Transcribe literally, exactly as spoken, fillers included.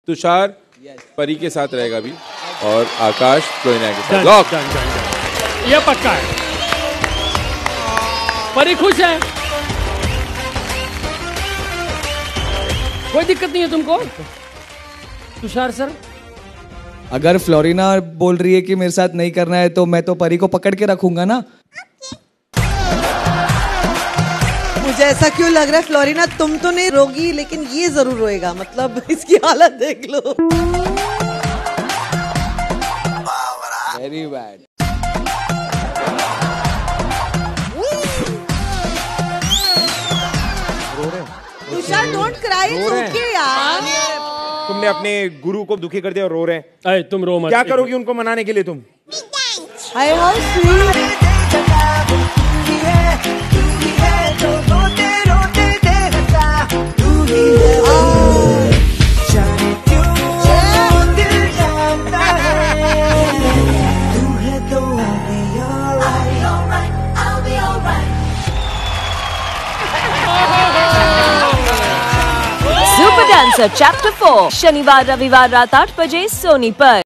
तुषार परी के साथ रहेगा अभी और आकाश फ्लोरिना के साथ। लॉक। Done, done, done. ये पक्का है। परी खुश है, कोई दिक्कत नहीं है तुमको? तुषार सर, अगर फ्लोरिना बोल रही है कि मेरे साथ नहीं करना है तो मैं तो परी को पकड़ के रखूंगा ना। मुझे ऐसा क्यों लग रहा है फ्लोरिना तुम तो नहीं रोगी लेकिन ये जरूर रोएगा, मतलब इसकी हालत देख लो। Very bad. Tushar don't cry, it's okay यार। तुमने अपने गुरु को दुखी कर दिया और रो रहे हैं। अरे तुम रो मत। क्या करोगी उनको मनाने के लिए तुम? Hi how sweet. Super dancer chapter four शनिवार रविवार रात आठ बजे सोनी पर।